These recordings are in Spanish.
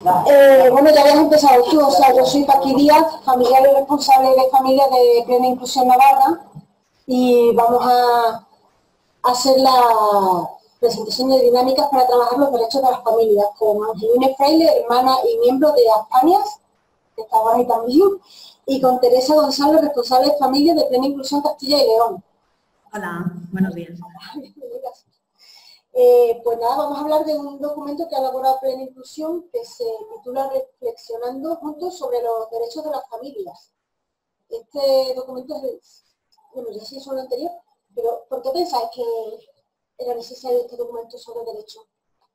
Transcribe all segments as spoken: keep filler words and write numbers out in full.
Eh, bueno, ya habías empezado tú, o sea, yo soy Paqui Díaz, familiar y responsable de familia de Plena Inclusión Navarra, y vamos a hacer la presentación de dinámicas para trabajar los derechos de las familias con Angelina Fraile, hermana y miembro de Aspanias, que está ahora ahí también, y con Teresa González, responsable de familia de Plena Inclusión Castilla y León. Hola, buenos días. Eh, pues nada, vamos a hablar de un documento que ha elaborado Plena Inclusión que se titula Reflexionando juntos sobre los derechos de las familias. Este documento es, bueno, ya sí hizo lo anterior, pero ¿por qué pensáis que era necesario este documento sobre derechos?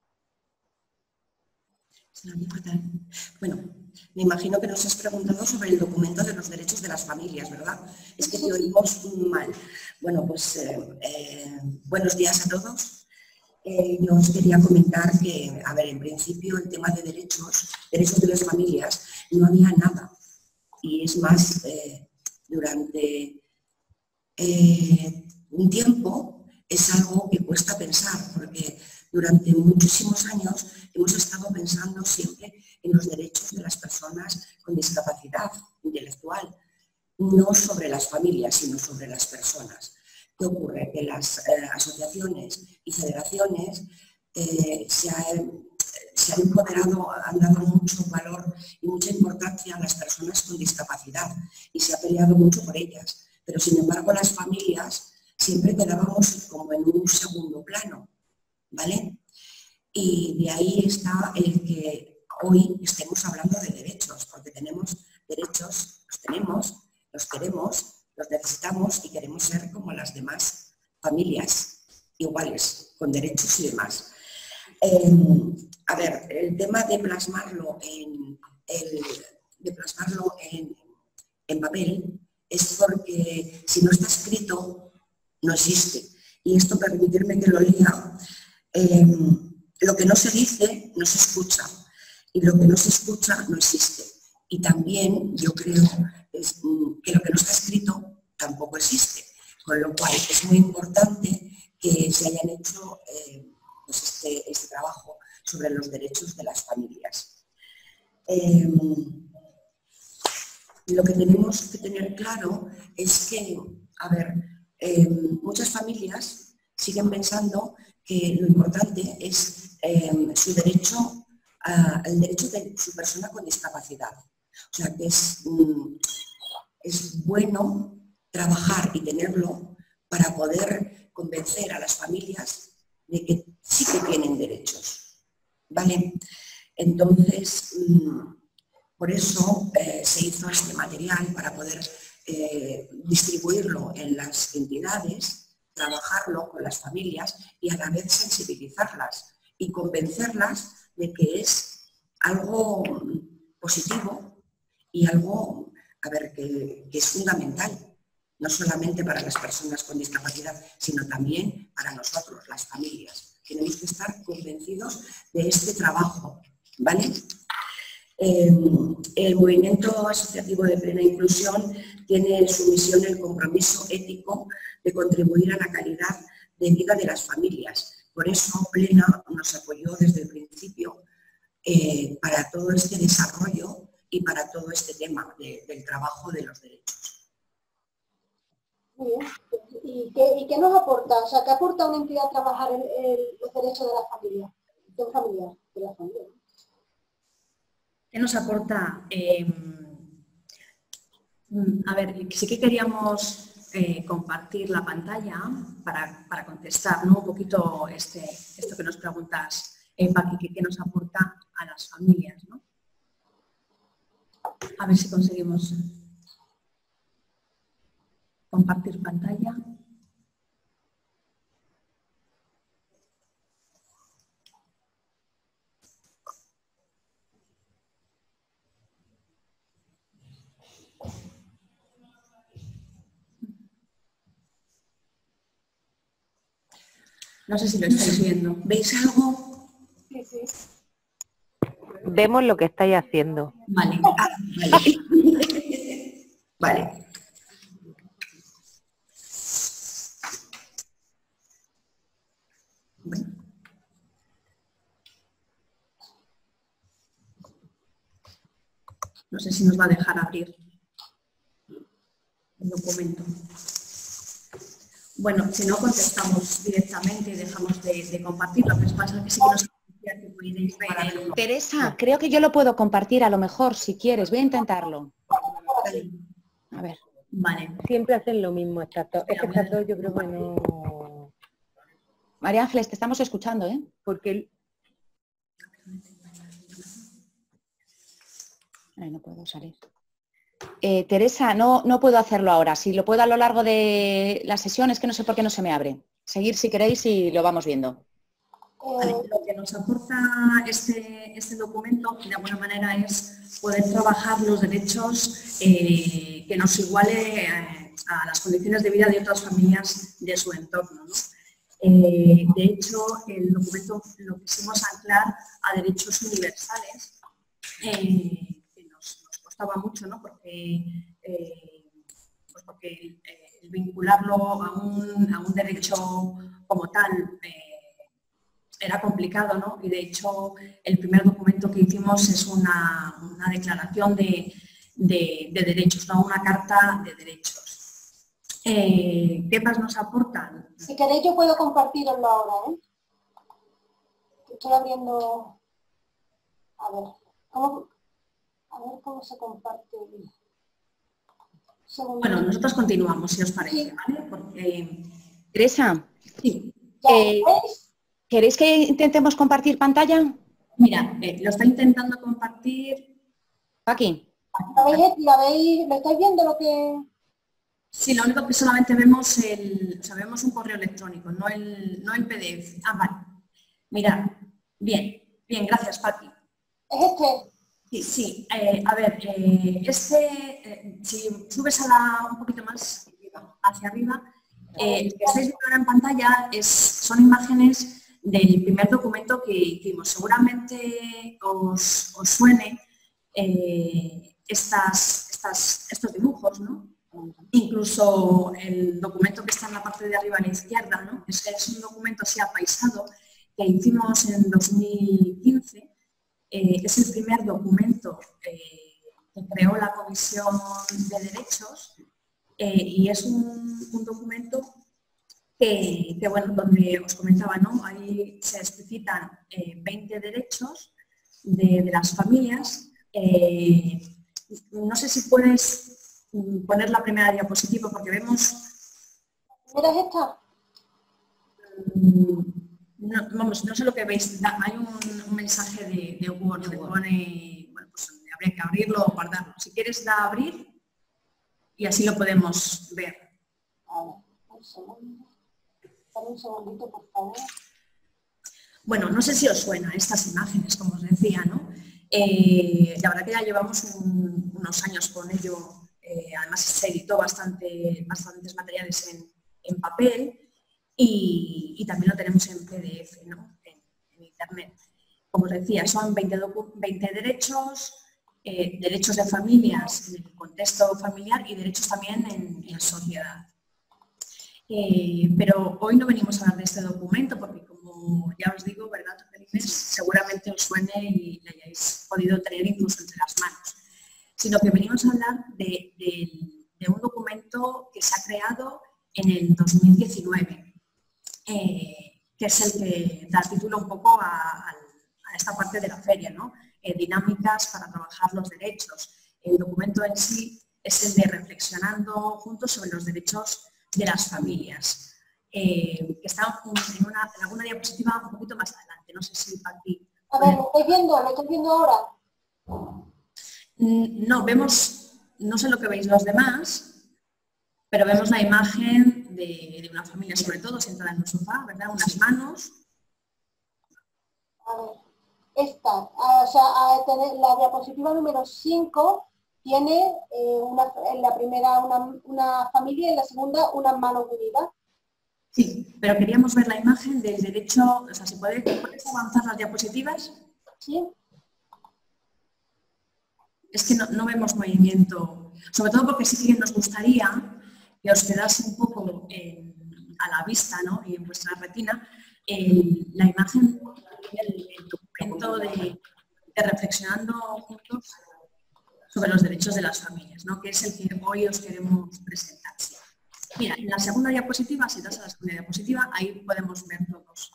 Bueno, me imagino que nos has preguntado sobre el documento de los derechos de las familias, ¿verdad? Es que te oímos mal. Bueno, pues eh, eh, buenos días a todos. Eh, yo os quería comentar que, a ver, en principio el tema de derechos, derechos de las familias, no había nada. Y es más, eh, durante eh, un tiempo es algo que cuesta pensar, porque durante muchísimos años hemos estado pensando siempre en los derechos de las personas con discapacidad intelectual, no sobre las familias, sino sobre las personas. ¿Qué ocurre? Que las eh, asociaciones y federaciones eh, se, ha, se han empoderado, han dado mucho valor y mucha importancia a las personas con discapacidad y se ha peleado mucho por ellas. Pero sin embargo las familias siempre quedábamos como en un segundo plano, ¿vale? Y de ahí está el que hoy estemos hablando de derechos, porque tenemos derechos, los tenemos, los queremos, los necesitamos y queremos ser como las demás familias, iguales, con derechos y demás. Eh, a ver, el tema de plasmarlo en, el, de plasmarlo en, en papel es porque si no está escrito, no existe. Y esto, permitirme que lo lea, eh, lo que no se dice, no se escucha. Y lo que no se escucha, no existe. Y también yo creo es, que lo que no está escrito tampoco existe. Con lo cual es muy importante que se hayan hecho eh, pues este, este trabajo sobre los derechos de las familias. Eh, lo que tenemos que tener claro es que, a ver, eh, muchas familias siguen pensando que lo importante es eh, su derecho, a, el derecho de su persona con discapacidad. O sea, que es, mm, es bueno trabajar y tenerlo para poder convencer a las familias de que sí que tienen derechos, ¿vale? Entonces, mm, por eso eh, se hizo este material para poder eh, distribuirlo en las entidades, trabajarlo con las familias y a la vez sensibilizarlas y convencerlas de que es algo positivo y algo, a ver, que, que es fundamental, no solamente para las personas con discapacidad, sino también para nosotros, las familias. Tenemos que estar convencidos de este trabajo, ¿vale? Eh, el movimiento asociativo de Plena Inclusión tiene en su misión el compromiso ético de contribuir a la calidad de vida de las familias. Por eso Plena nos apoyó desde el principio eh, para todo este desarrollo y para todo este tema de, del trabajo de los derechos. Muy bien. ¿Y qué, ¿Y qué nos aporta? O sea, ¿qué aporta una entidad a trabajar en, en los derechos de la familia? De un familiar, de la familia. ¿Qué nos aporta? Eh, a ver, sí que queríamos eh, compartir la pantalla para, para contestar, ¿no? Un poquito este, esto que nos preguntas, eh, Paqui, ¿qué, ¿qué nos aporta a las familias, ¿no? A ver si conseguimos compartir pantalla. No sé si lo estáis viendo. ¿Veis algo? Sí, sí. Vemos lo que estáis haciendo. Vale. Ah, vale. Vale. Bueno. No sé si nos va a dejar abrir el documento. Bueno, si no contestamos directamente y dejamos de, de compartir, lo que pasa es que sí que nos que podéis ver el... Teresa, creo que yo lo puedo compartir a lo mejor, si quieres. Voy a intentarlo. A ver. Vale. Siempre hacen lo mismo estas dos. Es que estas dos yo creo que no... María Ángeles, te estamos escuchando, ¿eh? Porque el... Ay, no puedo salir. Eh, Teresa, no, no puedo hacerlo ahora. Si lo puedo a lo largo de la sesión, es que no sé por qué no se me abre. Seguir si queréis y lo vamos viendo. Vale, lo que nos aporta este, este documento, de alguna manera, es poder trabajar los derechos eh, que nos iguale eh, a las condiciones de vida de otras familias de su entorno, ¿no? Eh, de hecho, el documento lo quisimos anclar a derechos universales, eh, que nos, nos costaba mucho, ¿no? Porque, eh, pues porque eh, el vincularlo a un, a un derecho como tal eh, era complicado, ¿no? Y de hecho el primer documento que hicimos es una, una declaración de, de, de derechos, no una carta de derechos. Eh, ¿Qué más nos aportan? Si queréis yo puedo compartiroslo ahora, ¿eh? Estoy abriendo... A ver, ¿cómo, a ver cómo se comparte? Segundo. Bueno, nosotros continuamos, si os parece, ¿vale? Porque... Teresa, Sí. ¿Ya eh, veis? ¿queréis que intentemos compartir pantalla? Mira, eh, lo está intentando compartir. Aquí. ¿La veis, la veis, ¿lo estáis viendo lo que...? Sí, lo único que solamente vemos el, o sea, vemos un correo electrónico, no el, no el P D F. Ah, vale. Mirad, bien, bien, gracias, Pati. ¿Es este? Sí, sí. Eh, a ver, eh, este, eh, si subes a la, un poquito más hacia arriba, eh, lo que estáis viendo ahora en pantalla es, son imágenes del primer documento que hicimos. Seguramente os, os suene eh, estas, estas, estos dibujos, ¿no? Incluso el documento que está en la parte de arriba a la izquierda, ¿no? Es, es un documento así apaisado que hicimos en dos mil quince. Eh, es el primer documento eh, que creó la Comisión de Derechos eh, y es un, un documento que, que, bueno, donde os comentaba, ¿no? Ahí se explicitan eh, veinte derechos de, de las familias. Eh, no sé si puedes poner la primera diapositiva porque vemos... ¿Mira esta? No, vamos, no sé lo que veis, hay un, un mensaje de, de Word que pone, bueno, pues habría que abrirlo o guardarlo. Si quieres, da a abrir y así lo podemos ver. A ver, un segundo. Dame un segundito, por favor. Bueno, no sé si os suena estas imágenes, como os decía, ¿no? Eh, la verdad que ya llevamos un, unos años con ello. Eh, además se editó bastante, bastantes materiales en, en papel y, y también lo tenemos en P D F, ¿no? en, en Internet. Como os decía, son veinte, veinte derechos, eh, derechos de familias en el contexto familiar y derechos también en, en sociedad. Eh, pero hoy no venimos a hablar de este documento porque, como ya os digo, ¿verdad? Seguramente os suene y lo hayáis podido tener incluso entre las manos. Sino que venimos a hablar de, de, de un documento que se ha creado en el dos mil diecinueve, eh, que es el que da título un poco a, a, a esta parte de la feria, ¿no? Eh, dinámicas para trabajar los derechos. El documento en sí es el de reflexionando juntos sobre los derechos de las familias, eh, que está en, una, en alguna diapositiva un poquito más adelante. No sé si Pati... A ver, ¿lo estáis viendo? ¿Lo estáis viendo ahora? No, vemos, no sé lo que veis los demás, pero vemos la imagen de, de una familia, sobre todo, sentada en un sofá, ¿verdad? Unas manos. A ver, esta, o sea, a tener, la diapositiva número cinco tiene eh, una, en la primera una, una familia y en la segunda unas manos unidas. Sí, pero queríamos ver la imagen del derecho, o sea, ¿se puede, ¿puedes avanzar las diapositivas? Sí. Es que no, no vemos movimiento, sobre todo porque sí que nos gustaría que os quedase un poco en, a la vista, ¿no? Y en vuestra retina el, la imagen del documento de, de reflexionando juntos sobre los derechos de las familias, ¿no? Que es el que hoy os queremos presentar. Mira, en la segunda diapositiva, si das a la segunda diapositiva, ahí podemos ver todos.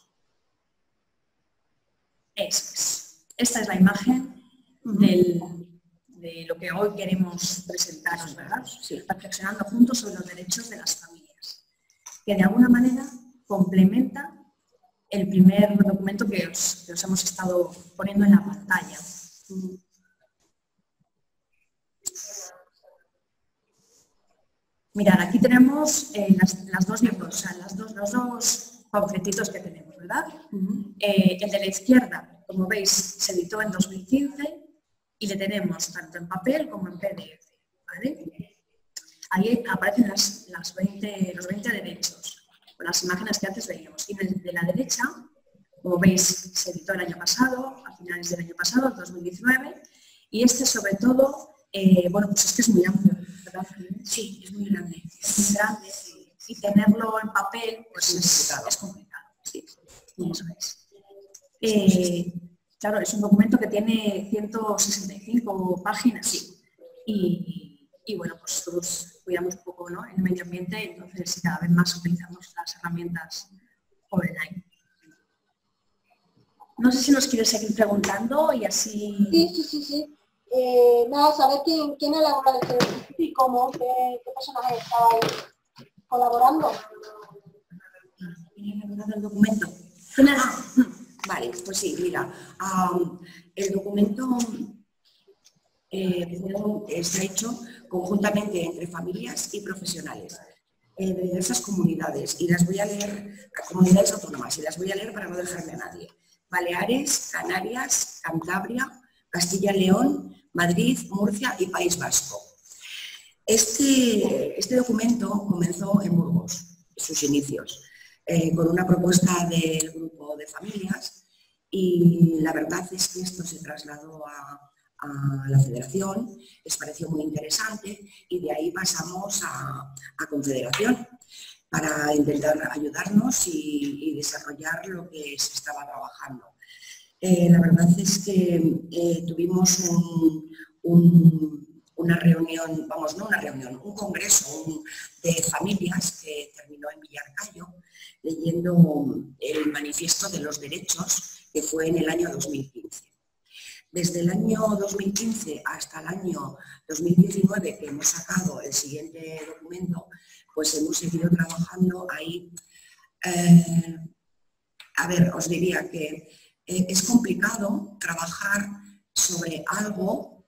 Eso es. Esta es la imagen del, de lo que hoy queremos presentaros, ¿verdad? Sí. Reflexionando juntos sobre los derechos de las familias, que de alguna manera complementa el primer documento que os, que os hemos estado poniendo en la pantalla. Mirad, aquí tenemos eh, las, las dos o sea, las dos, los dos panfletitos que tenemos, ¿verdad? Uh-huh. eh, el de la izquierda, como veis, se editó en dos mil quince y le tenemos tanto en papel como en P D F, ¿vale? Ahí aparecen las, las veinte, los veinte derechos, con las imágenes que antes veíamos. Y el de la derecha, como veis, se editó el año pasado, a finales del año pasado, dos mil diecinueve, y este sobre todo, eh, bueno, pues es que es muy amplio, ¿verdad? Sí, es muy grande. Es muy grande, sí. Y tenerlo en papel, pues es complicado. Es complicado. Sí, eso es. Eh, claro, es un documento que tiene ciento sesenta y cinco páginas, sí. Y, y bueno, pues todos cuidamos un poco, ¿no?, el medio ambiente, entonces cada vez más utilizamos las herramientas online. No sé si nos quieres seguir preguntando y así... Sí, sí, sí, sí. Eh, nada, saber quién, quién elabora este documento y cómo, qué, qué personajes estaban colaborando. ¿Quién ha elaborado el documento? Ah, vale, pues sí, mira, um, el documento eh, está hecho conjuntamente entre familias y profesionales eh, de diversas comunidades, y las voy a leer, comunidades autónomas, y las voy a leer para no dejarme a nadie. Baleares, Canarias, Cantabria, Castilla-León, Madrid, Murcia y País Vasco. Este, este documento comenzó en Burgos, sus inicios, eh, con una propuesta del grupo de familias, y la verdad es que esto se trasladó a, a la federación, les pareció muy interesante y de ahí pasamos a, a confederación para intentar ayudarnos y, y desarrollar lo que se estaba trabajando. Eh, la verdad es que eh, tuvimos un, un, una reunión, vamos, no una reunión, un congreso un, de familias que terminó en Villarcayo, leyendo el manifiesto de los derechos, que fue en el año dos mil quince. Desde el año dos mil quince hasta el año dos mil diecinueve, que hemos sacado el siguiente documento, pues hemos seguido trabajando ahí. Eh, a ver, os diría que eh, es complicado trabajar sobre algo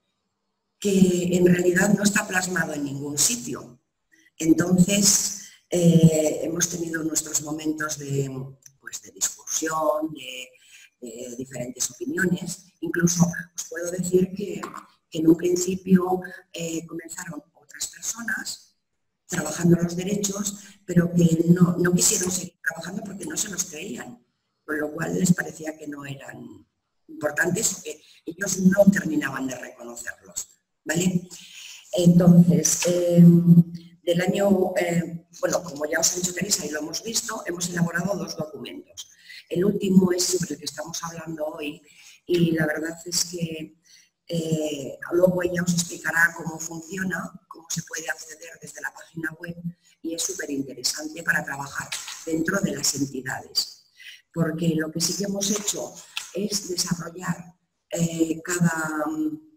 que en realidad no está plasmado en ningún sitio. Entonces, eh, hemos tenido nuestros momentos de, pues, de discusión, de, de diferentes opiniones. Incluso os puedo decir que, que en un principio eh, comenzaron otras personas trabajando los derechos, pero que no, no quisieron seguir trabajando porque no se los creían, con lo cual les parecía que no eran importantes o que ellos no terminaban de reconocerlos, ¿vale? Entonces, eh, del año, eh, bueno, como ya os ha dicho Teresa y lo hemos visto, hemos elaborado dos documentos. El último es sobre el que estamos hablando hoy y la verdad es que eh, luego ella os explicará cómo funciona, cómo se puede acceder desde la página web, y es súper interesante para trabajar dentro de las entidades. Porque lo que sí que hemos hecho es desarrollar eh, cada,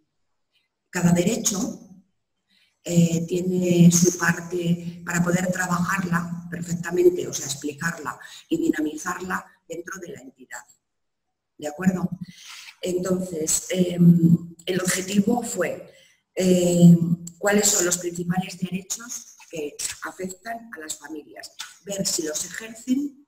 cada derecho, eh, tiene su parte para poder trabajarla perfectamente, o sea, explicarla y dinamizarla dentro de la entidad. ¿De acuerdo? Entonces, eh, el objetivo fue eh, cuáles son los principales derechos que afectan a las familias, ver si los ejercen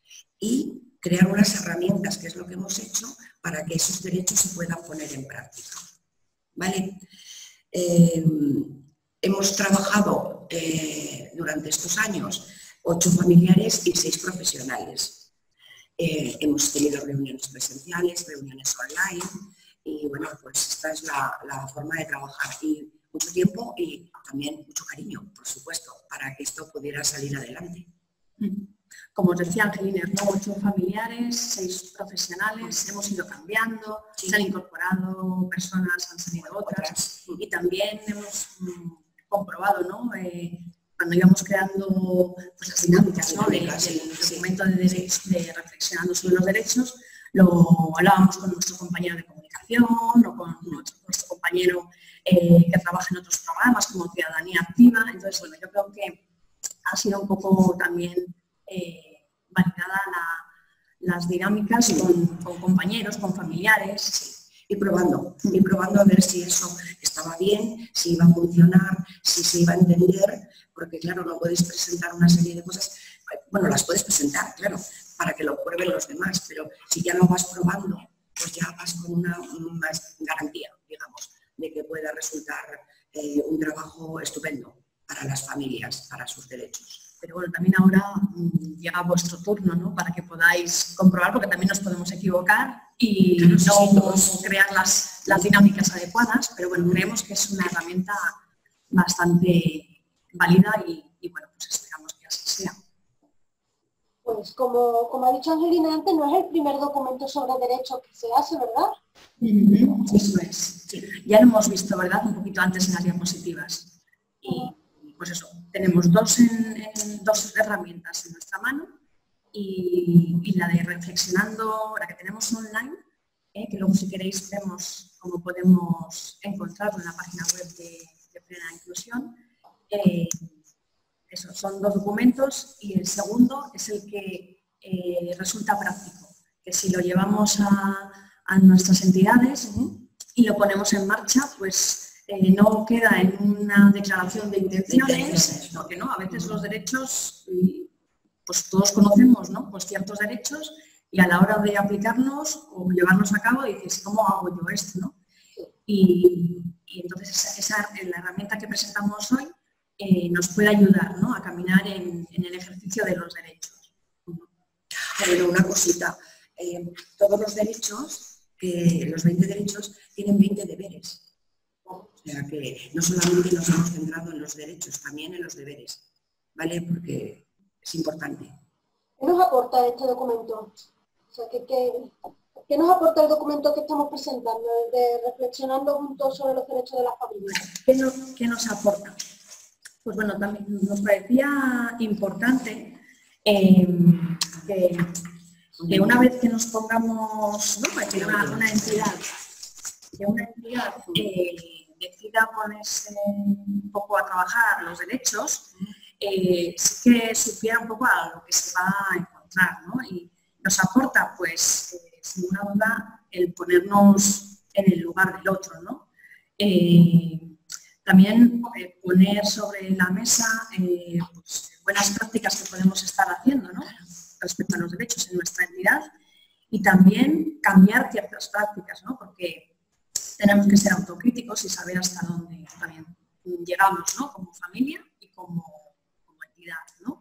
y crear unas herramientas, que es lo que hemos hecho, para que esos derechos se puedan poner en práctica. ¿Vale? Eh, hemos trabajado eh, durante estos años ocho familiares y seis profesionales. Eh, hemos tenido reuniones presenciales, reuniones online y bueno, pues esta es la, la forma de trabajar, y mucho tiempo y también mucho cariño, por supuesto, para que esto pudiera salir adelante. Como os decía Angelina, ¿no? Ocho familiares, seis profesionales, hemos ido cambiando, sí. Se han incorporado personas, han salido otras y también hemos mm, comprobado, ¿no? Eh, cuando íbamos creando pues, las dinámicas, ¿no? del, del documento de, derecho, de reflexionando sobre los derechos, lo hablábamos con nuestro compañero de comunicación o con nuestro, nuestro compañero eh, que trabaja en otros programas como Ciudadanía Activa. Entonces, bueno, yo creo que ha sido un poco también eh, validada la, las dinámicas con, con compañeros, con familiares. Sí. Y probando, y probando a ver si eso estaba bien, si iba a funcionar, si se iba a entender, porque claro, no puedes presentar una serie de cosas, bueno, las puedes presentar, claro, para que lo prueben los demás, pero si ya lo vas probando, pues ya vas con una más garantía, digamos, de que pueda resultar eh, un trabajo estupendo para las familias, para sus derechos. Pero bueno, también ahora mmm, llega vuestro turno, ¿no? Para que podáis comprobar, porque también nos podemos equivocar y claro, no sí, crear las, las dinámicas adecuadas, pero bueno, creemos que es una herramienta bastante válida y, y bueno, pues esperamos que así sea. Pues como, como ha dicho Angelina antes, no es el primer documento sobre derechos que se hace, ¿verdad? Mm-hmm. Eso es. Sí. Ya lo hemos visto, ¿verdad? Un poquito antes en las diapositivas. Y pues eso, tenemos dos, en, en, dos herramientas en nuestra mano y, y la de reflexionando, la que tenemos online, eh, que luego si queréis vemos cómo podemos encontrarlo en la página web de, de Plena Inclusión. Eh, eso, son dos documentos y el segundo es el que eh, resulta práctico, que si lo llevamos a, a nuestras entidades uh-huh. y lo ponemos en marcha, pues Eh, no queda en una declaración de intenciones, porque no, a veces los derechos, pues todos conocemos, ¿no? Pues ciertos derechos y a la hora de aplicarnos o llevarlos a cabo dices, ¿cómo hago yo esto? ¿No? Y, y entonces esa, esa, la herramienta que presentamos hoy eh, nos puede ayudar, ¿no? A caminar en, en el ejercicio de los derechos. Pero una cosita, eh, todos los derechos, eh, los veinte derechos, tienen veinte deberes. O sea que no solamente nos hemos centrado en los derechos, también en los deberes, ¿vale? Porque es importante. ¿Qué nos aporta este documento? O sea, ¿qué, qué, qué nos aporta el documento que estamos presentando, de reflexionando juntos sobre los derechos de las familias? ¿Qué nos, qué nos aporta? Pues bueno, también nos parecía importante eh, que, que una vez que nos pongamos, ¿no? Que una, una entidad, que una entidad eh, decida ponerse un poco a trabajar los derechos, eh, sí que supiera un poco a lo que se va a encontrar, ¿no? Y nos aporta, pues, eh, sin una duda, el ponernos en el lugar del otro, ¿no? Eh, también eh, poner sobre la mesa eh, pues, buenas prácticas que podemos estar haciendo, ¿no? Respecto a los derechos en nuestra entidad y también cambiar ciertas prácticas, ¿no? Porque tenemos que ser autocríticos y saber hasta dónde también llegamos, ¿no? Como familia y como, como entidad, ¿no?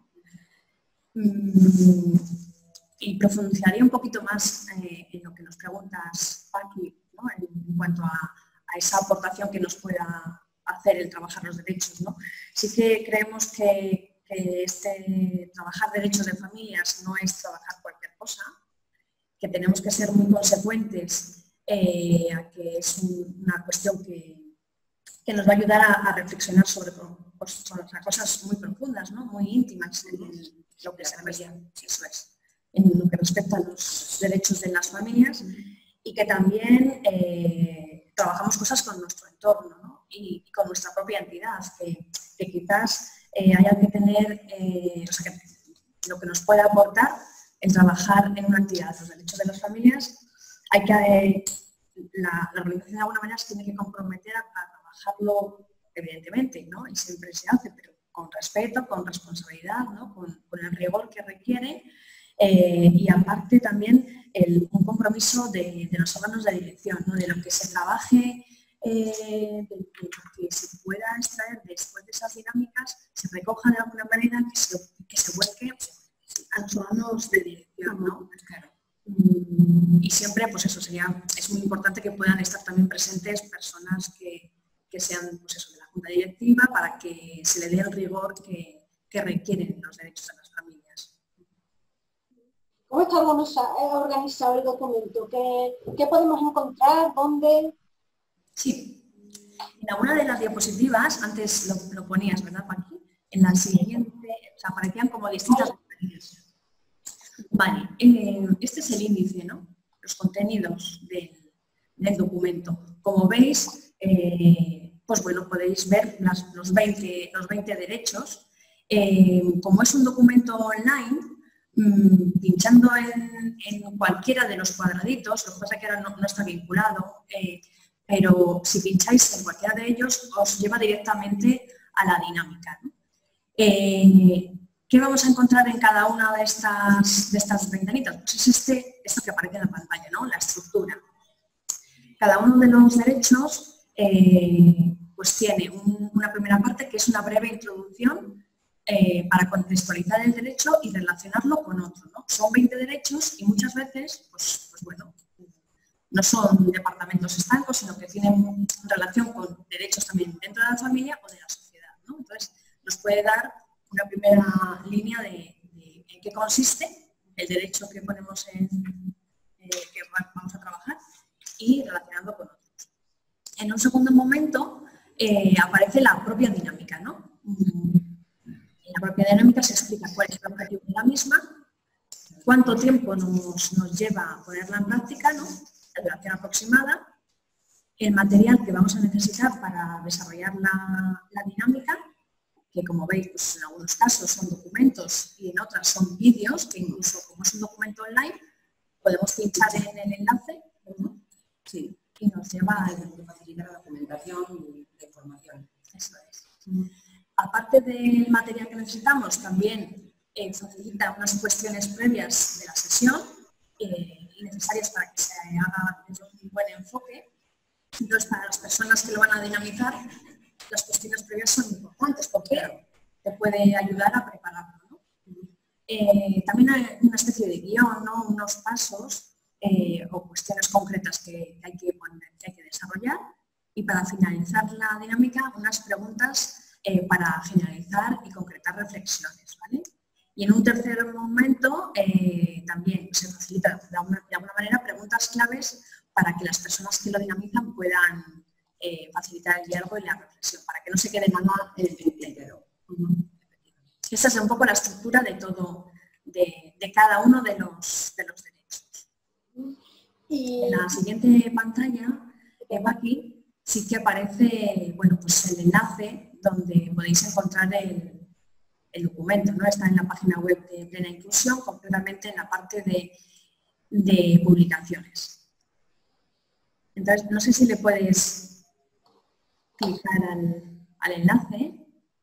Y profundizaría un poquito más eh, en lo que nos preguntas, Paqui, ¿no? En, en cuanto a, a esa aportación que nos pueda hacer el trabajar los derechos, ¿no? Sí que creemos que, que este trabajar derechos de familias no es trabajar cualquier cosa, que tenemos que ser muy consecuentes Eh, a que es un, una cuestión que, que nos va a ayudar a, a reflexionar sobre, pues, sobre cosas muy profundas, ¿no? Muy íntimas en el, lo que se refiere, eso es, en lo que respecta a los derechos de las familias y que también eh, trabajamos cosas con nuestro entorno, ¿no? y, y con nuestra propia entidad, que, que quizás eh, haya que tener, eh, o sea, que lo que nos puede aportar el trabajar en una entidad, los derechos de las familias. Hay que, eh, la, la organización de alguna manera se tiene que comprometer a, a trabajarlo, evidentemente, ¿no? Y siempre se hace, pero con respeto, con responsabilidad, ¿no? con, con el rigor que requiere eh, y aparte también el, un compromiso de, de los órganos de dirección, ¿no? De lo que se trabaje, eh, de, de lo que se pueda extraer después de esas dinámicas, se recoja de alguna manera, que se, que se vuelque a los órganos de dirección, ¿no? Claro. Y siempre, pues eso sería, es muy importante que puedan estar también presentes personas que, que sean, pues eso, de la Junta Directiva para que se le dé el rigor que, que requieren los derechos de las familias. ¿Cómo está organizado el documento? ¿Qué, qué podemos encontrar? ¿Dónde? Sí. En alguna de las diapositivas, antes lo, lo ponías, ¿verdad, Paqui? En la siguiente, o sea, aparecían como distintas contenidos. Vale, eh, este es el índice, ¿no? Los contenidos del, del documento. Como veis, eh, pues bueno, podéis ver las, los, veinte, los veinte derechos. Eh, como es un documento online, mmm, pinchando en, en cualquiera de los cuadraditos, lo que pasa es que ahora no, no está vinculado, eh, pero si pincháis en cualquiera de ellos, os lleva directamente a la dinámica, ¿no? Eh, ¿Qué vamos a encontrar en cada una de estas, de estas ventanitas? Pues es este, esto que aparece en la pantalla, ¿no? La estructura. Cada uno de los derechos eh, pues tiene un, una primera parte que es una breve introducción eh, para contextualizar el derecho y relacionarlo con otro, ¿no? Son veinte derechos y muchas veces, pues, pues bueno, no son departamentos estancos, sino que tienen relación con derechos también dentro de la familia o de la sociedad, ¿no? Entonces, nos puede dar una primera línea de, de en qué consiste el derecho que ponemos en, eh, que vamos a trabajar y relacionando con otros. En un segundo momento eh, aparece la propia dinámica, ¿no? En la propia dinámica se explica cuál es el objetivo de la misma, cuánto tiempo nos, nos lleva a ponerla en práctica, ¿no? La duración aproximada, el material que vamos a necesitar para desarrollar la, la dinámica, que como veis, pues en algunos casos son documentos y en otras son vídeos, que incluso como es un documento online, podemos pinchar en el enlace, ¿no? Sí, y nos lleva a facilitar la documentación y la información. Eso es. Aparte del material que necesitamos, también eh, facilita unas cuestiones previas de la sesión eh, necesarias para que se haga un buen enfoque. Entonces, para las personas que lo van a dinamizar, las cuestiones previas son importantes porque te puede ayudar a prepararlo, ¿no? Eh, también hay una especie de guión, ¿no? Unos pasos eh, o cuestiones concretas que hay que, poner, que hay que desarrollar y para finalizar la dinámica unas preguntas eh, para generalizar y concretar reflexiones, ¿vale? Y en un tercer momento eh, también se facilita de alguna, de alguna manera preguntas claves para que las personas que lo dinamizan puedan eh, facilitar el diálogo y la reflexión, para que no se quede nada en el tintero. Esa es un poco la estructura de todo, de, de cada uno de los, de los derechos. Y en la siguiente pantalla, Eva, aquí sí que aparece, bueno, pues el enlace donde podéis encontrar el, el documento, ¿no? Está en la página web de Plena Inclusión, concretamente en la parte de, de publicaciones. Entonces, no sé si le puedes clicar al, al enlace.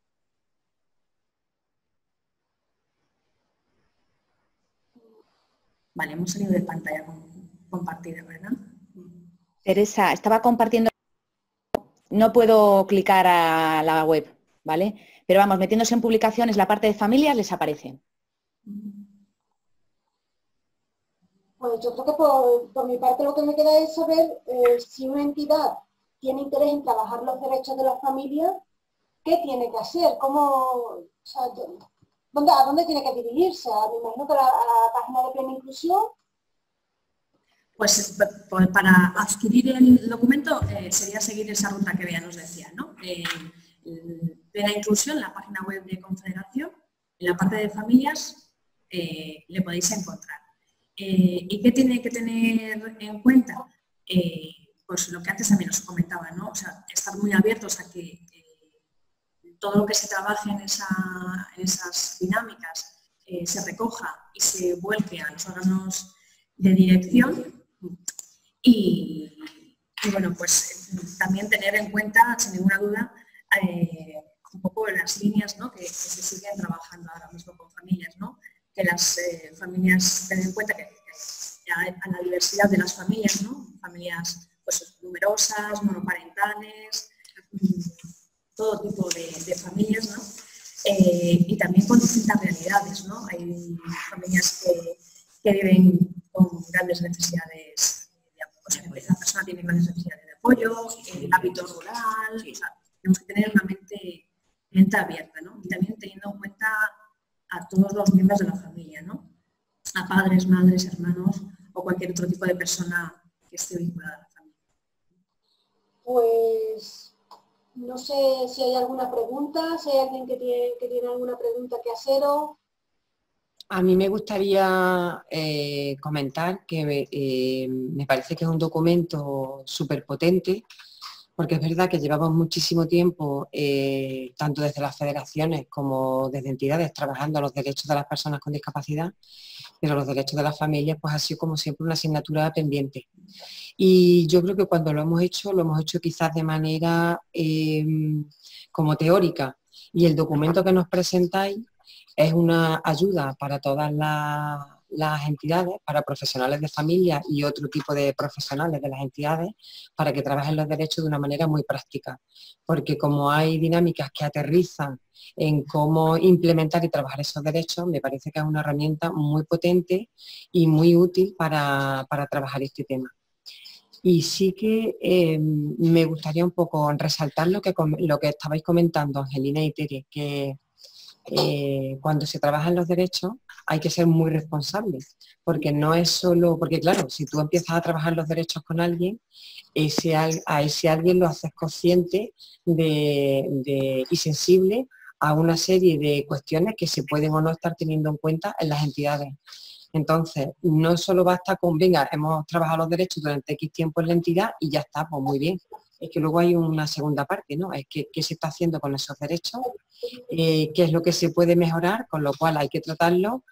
Vale, hemos salido de pantalla compartida, ¿verdad? Teresa, estaba compartiendo, no puedo clicar a la web, ¿vale? Pero vamos, metiéndose en publicaciones, la parte de familias les aparece. Pues yo creo que por, por mi parte lo que me queda es saber eh, si una entidad tiene interés en trabajar los derechos de las familias, ¿qué tiene que hacer? ¿Cómo, o sea, ¿dónde, ¿A dónde tiene que dirigirse? Me imagino que a la, a la página de Plena Inclusión. Pues para adquirir el documento eh, sería seguir esa ruta que ya nos decía, ¿no? Eh, Plena Inclusión, la página web de Confederación, en la parte de familias eh, le podéis encontrar. Eh, ¿Y qué tiene que tener en cuenta? Eh, pues lo que antes también os comentaba, ¿no? O sea, estar muy abiertos a que eh, todo lo que se trabaje en, esa, en esas dinámicas eh, se recoja y se vuelque a los órganos de dirección y, y bueno, pues también tener en cuenta, sin ninguna duda, eh, un poco las líneas, ¿no? que, que se siguen trabajando ahora mismo con familias, ¿no? Que las eh, familias tengan en cuenta que, que a, a la diversidad de las familias, ¿no? Familias pues, numerosas, monoparentales, todo tipo de, de familias, ¿no? Eh, y también con distintas realidades, ¿no? Hay familias que, que viven con grandes necesidades de apoyo, o sea, la persona tiene grandes necesidades de apoyo, el hábito rural, o sea, tenemos que tener una mente, mente abierta, ¿no? Y también teniendo en cuenta a todos los miembros de la familia, ¿no? Aparte padres, madres, hermanos o cualquier otro tipo de persona que esté vinculada a la familia. Pues no sé si hay alguna pregunta, si hay alguien que tiene, que tiene alguna pregunta que haceros. A mí me gustaría eh, comentar que eh, me parece que es un documento súper potente, porque es verdad que llevamos muchísimo tiempo, eh, tanto desde las federaciones como desde entidades, trabajando los derechos de las personas con discapacidad, pero los derechos de las familias pues ha sido como siempre una asignatura pendiente. Y yo creo que cuando lo hemos hecho, lo hemos hecho quizás de manera eh, como teórica, y el documento que nos presentáis es una ayuda para todas las, las entidades, para profesionales de familia y otro tipo de profesionales de las entidades, para que trabajen los derechos de una manera muy práctica. Porque como hay dinámicas que aterrizan en cómo implementar y trabajar esos derechos, me parece que es una herramienta muy potente y muy útil para, para trabajar este tema. Y sí que eh, me gustaría un poco resaltar lo que, lo que estabais comentando, Angelina y Tere, que Eh, cuando se trabajan los derechos hay que ser muy responsables, porque no es solo, porque claro, si tú empiezas a trabajar los derechos con alguien, ese, a ese alguien lo haces consciente de, de, y sensible a una serie de cuestiones que se pueden o no estar teniendo en cuenta en las entidades. Entonces, no solo basta con, venga, hemos trabajado los derechos durante X tiempo en la entidad y ya está, pues muy bien. Es que luego hay una segunda parte, ¿no? Es que qué se está haciendo con esos derechos, eh, qué es lo que se puede mejorar, con lo cual hay que tratarlo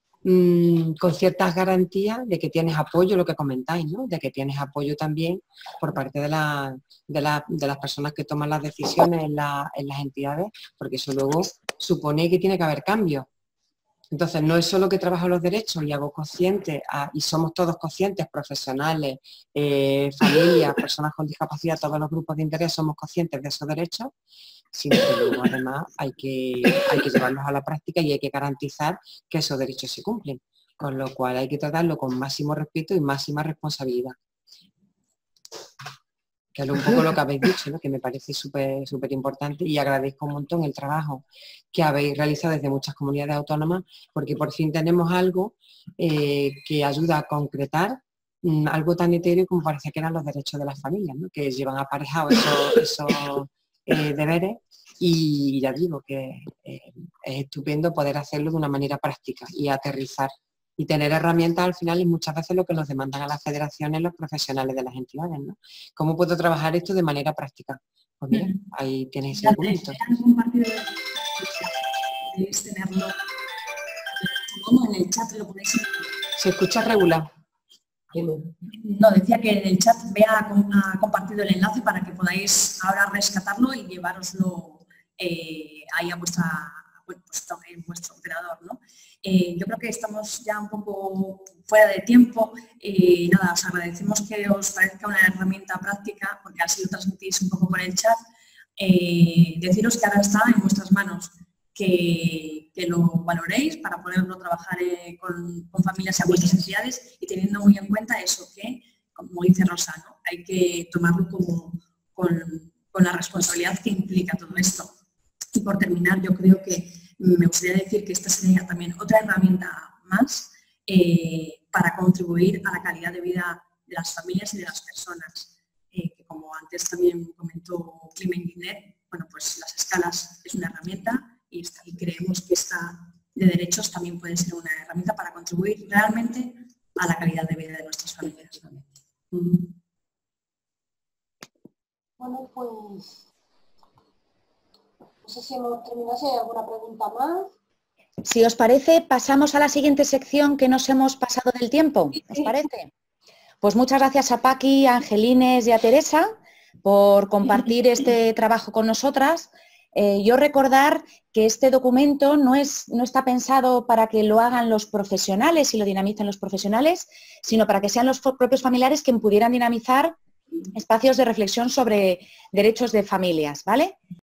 mmm, con ciertas garantías de que tienes apoyo, lo que comentáis, ¿no? De que tienes apoyo también por parte de, la, de, la, de las personas que toman las decisiones en, la, en las entidades, porque eso luego supone que tiene que haber cambios. Entonces, no es solo que trabajo los derechos y hago conscientes, a, y somos todos conscientes, profesionales, eh, familias, personas con discapacidad, todos los grupos de interés somos conscientes de esos derechos, sino que luego además hay que, hay que llevarlos a la práctica y hay que garantizar que esos derechos se cumplen, con lo cual hay que tratarlo con máximo respeto y máxima responsabilidad. Que es un poco lo que habéis dicho, ¿no? Que me parece súper súper importante, y agradezco un montón el trabajo que habéis realizado desde muchas comunidades autónomas, porque por fin tenemos algo eh, que ayuda a concretar mmm, algo tan etéreo como parecía que eran los derechos de las familias, ¿no? Que llevan aparejados esos, esos eh, deberes, y ya digo que eh, es estupendo poder hacerlo de una manera práctica y aterrizar. Y tener herramientas al final es muchas veces lo que nos demandan a las federaciones, los profesionales de las entidades, ¿no? ¿Cómo puedo trabajar esto de manera práctica? Pues mira, ahí tenéis ese documento. Podéis tenerlo como en el chat, lo ponéis. Se escucha regular. No, decía que en el chat vea ha compartido el enlace para que podáis ahora rescatarlo y llevároslo eh, ahí a vuestra, bueno, pues, en vuestro operador, ¿no? Eh, yo creo que estamos ya un poco fuera de tiempo y eh, nada, os agradecemos que os parezca una herramienta práctica, porque así lo transmitís un poco por el chat. Eh, deciros que ahora está en vuestras manos, que, que lo valoréis para poderlo trabajar eh, con, con familias y a vuestras entidades, y teniendo muy en cuenta eso que, como dice Rosa, ¿no? Hay que tomarlo como, con, con la responsabilidad que implica todo esto. Y por terminar, yo creo que me gustaría decir que esta sería también otra herramienta más eh, para contribuir a la calidad de vida de las familias y de las personas. Eh, que como antes también comentó Climent Guinet, bueno, pues las escalas es una herramienta y, esta, y creemos que esta de derechos también puede ser una herramienta para contribuir realmente a la calidad de vida de nuestras familias. Mm. Bueno, pues no sé si hemos terminado, si hay alguna pregunta más. Si os parece, pasamos a la siguiente sección, que nos hemos pasado del tiempo. ¿Os parece? Pues muchas gracias a Paqui, a Angelines y a Teresa por compartir este trabajo con nosotras. Eh, yo recordar que este documento no, es, no está pensado para que lo hagan los profesionales y lo dinamicen los profesionales, sino para que sean los propios familiares quienes pudieran dinamizar espacios de reflexión sobre derechos de familias, ¿vale?